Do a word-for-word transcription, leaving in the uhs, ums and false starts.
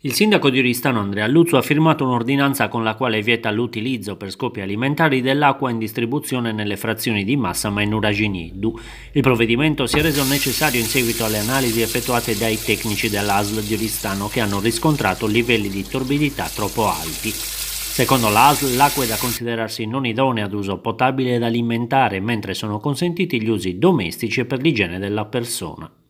Il sindaco di Oristano Andrea Luzzu ha firmato un'ordinanza con la quale vieta l'utilizzo per scopi alimentari dell'acqua in distribuzione nelle frazioni di Massama e Nuragini-Iddu. Il provvedimento si è reso necessario in seguito alle analisi effettuate dai tecnici dell'A S L di Oristano che hanno riscontrato livelli di torbidità troppo alti. Secondo l'A S L l'acqua è da considerarsi non idonea ad uso potabile ed alimentare, mentre sono consentiti gli usi domestici e per l'igiene della persona.